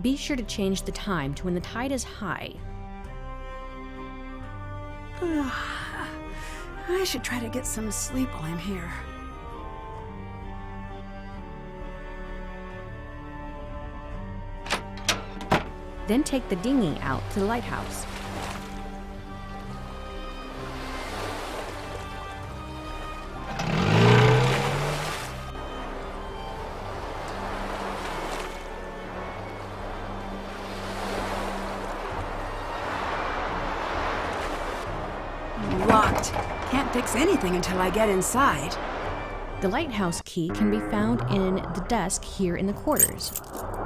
Be sure to change the time to when the tide is high. I should try to get some sleep while I'm here. Then take the dinghy out to the lighthouse. Locked. Can't fix anything until I get inside. The lighthouse key can be found in the desk here in the quarters.